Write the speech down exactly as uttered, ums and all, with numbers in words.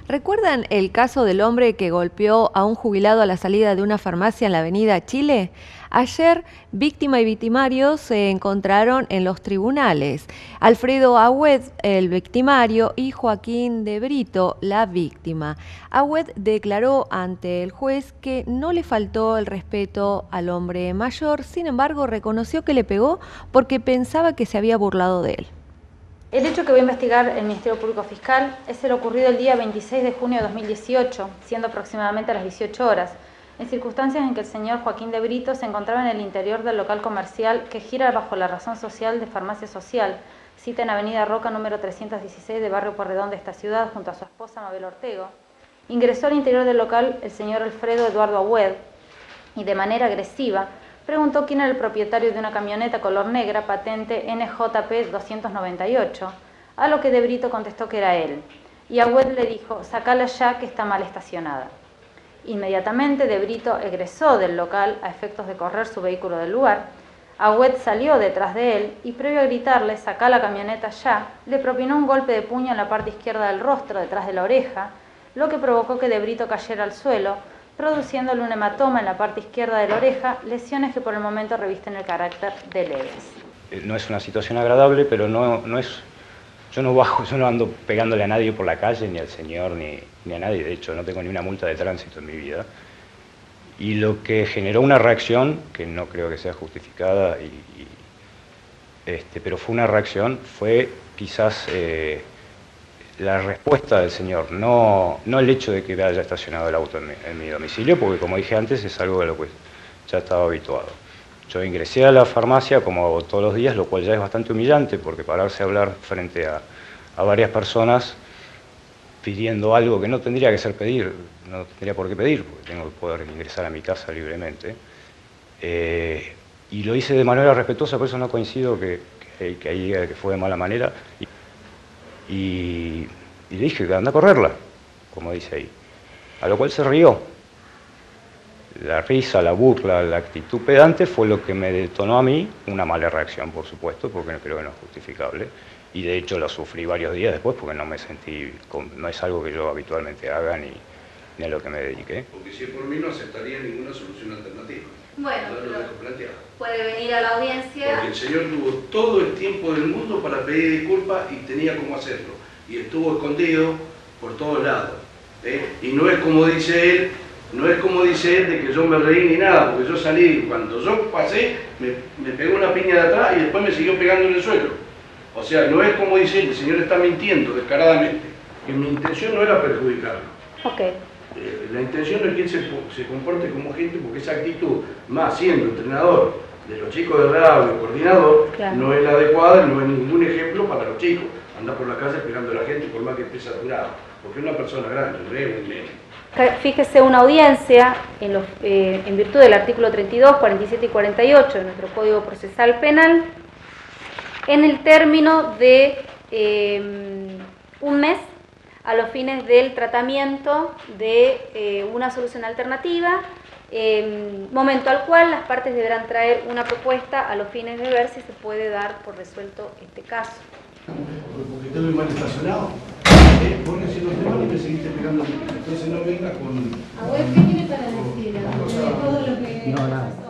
¿Recuerdan el caso del hombre que golpeó a un jubilado a la salida de una farmacia en la avenida Chile? Ayer, víctima y victimario se encontraron en los tribunales. Alfredo Agüed, el victimario, y Joaquín de Brito, la víctima. Agüed declaró ante el juez que no le faltó el respeto al hombre mayor, sin embargo reconoció que le pegó porque pensaba que se había burlado de él. El hecho que va a investigar el Ministerio Público Fiscal es el ocurrido el día veintiséis de junio de dos mil dieciocho, siendo aproximadamente a las dieciocho horas, en circunstancias en que el señor Joaquín de Brito se encontraba en el interior del local comercial que gira bajo la razón social de Farmacia Social, cita en Avenida Roca número trescientos dieciséis de Barrio Porredón de esta ciudad, junto a su esposa Mabel Ortego. Ingresó al interior del local el señor Alfredo Eduardo Agüed y de manera agresiva preguntó quién era el propietario de una camioneta color negra patente N J P doscientos noventa y ocho, a lo que de Brito contestó que era él, y Agüed le dijo, sacala ya que está mal estacionada. Inmediatamente de Brito egresó del local a efectos de correr su vehículo del lugar. Agüed salió detrás de él y previo a gritarle, sacá la camioneta ya, le propinó un golpe de puño en la parte izquierda del rostro, detrás de la oreja, lo que provocó que de Brito cayera al suelo, produciéndole un hematoma en la parte izquierda de la oreja, lesiones que por el momento revisten el carácter de leves. No es una situación agradable, pero no, no es... Yo no bajo, yo no ando pegándole a nadie por la calle, ni al señor, ni, ni a nadie. De hecho, no tengo ni una multa de tránsito en mi vida. Y lo que generó una reacción, que no creo que sea justificada, y, y, este, pero fue una reacción, fue quizás... Eh, la respuesta del señor, no, no el hecho de que haya estacionado el auto en mi, en mi domicilio, porque como dije antes es algo de lo que ya estaba habituado. Yo ingresé a la farmacia como todos los días, lo cual ya es bastante humillante, porque pararse a hablar frente a, a varias personas pidiendo algo que no tendría que ser pedir, no tendría por qué pedir, porque tengo que poder ingresar a mi casa libremente. Eh, y lo hice de manera respetuosa, por eso no coincido que, que, que ahí que fue de mala manera. Y, Y, y le dije que anda a correrla, como dice ahí. A lo cual se rió. La risa, la burla, la actitud pedante fue lo que me detonó a mí una mala reacción, por supuesto, porque no creo que no es justificable. Y de hecho la sufrí varios días después porque no me sentí, no es algo que yo habitualmente haga ni, ni a lo que me dediqué. Porque si es por mí no aceptaría ninguna solución alternativa. Bueno, lo dejo planteado. Puede venir a la audiencia. Porque el señor tuvo todo el tiempo del mundo para pedir disculpas y tenía cómo hacerlo. Y estuvo escondido por todos lados. ¿eh? Y no es como dice él, no es como dice él de que yo me reí ni nada, porque yo salí, cuando yo pasé, me, me pegó una piña de atrás y después me siguió pegando en el suelo. O sea, no es como dice él, el señor está mintiendo descaradamente. Que mi intención no era perjudicarlo. Ok. Eh, la intención es que él se, se comporte como gente, porque esa actitud, más siendo entrenador de los chicos de radio, coordinador, claro, no es la adecuada, no es ningún ejemplo para los chicos. Andar por la calle pegando a la gente por más que esté saturado, porque es una persona grande, no es un nene. Fíjese, una audiencia, en, los, eh, en virtud del artículo treinta y dos, cuarenta y siete y cuarenta y ocho de nuestro Código Procesal Penal, en el término de eh, un mes, a los fines del tratamiento de eh, una solución alternativa, eh, momento al cual las partes deberán traer una propuesta a los fines de ver si se puede dar por resuelto este caso. Porque estoy mal estacionado, eh, vos no hiciste mal y me seguiste pegando, entonces no vengas con... ¿A vos qué tiene para decir? Con, con, todo lo que... No, nada.